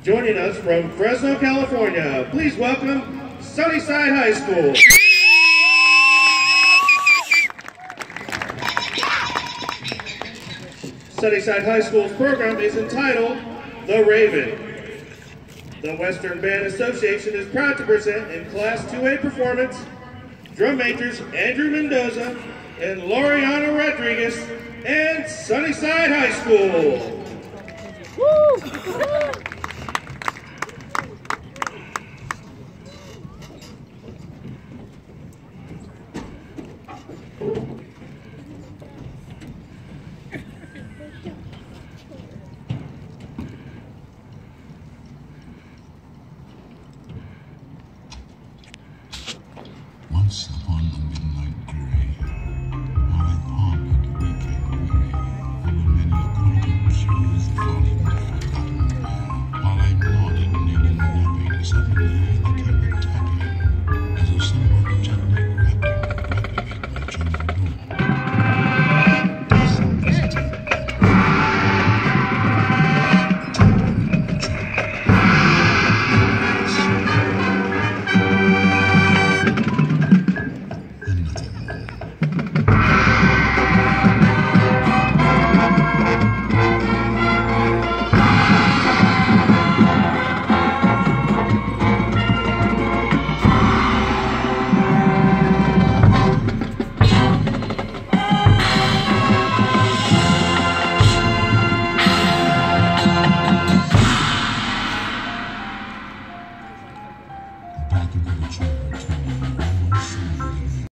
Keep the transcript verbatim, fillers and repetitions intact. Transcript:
Joining us from Fresno, California, please welcome Sunnyside High School. Sunnyside High School's program is entitled The Raven. The Western Band Association is proud to present in Class two A performance drum majors Andrew Mendoza and Laureano Rodriguez and Sunnyside High School. Woo! Once upon a midnight gray, while I pondered weak and weary over many a quaint and curious volume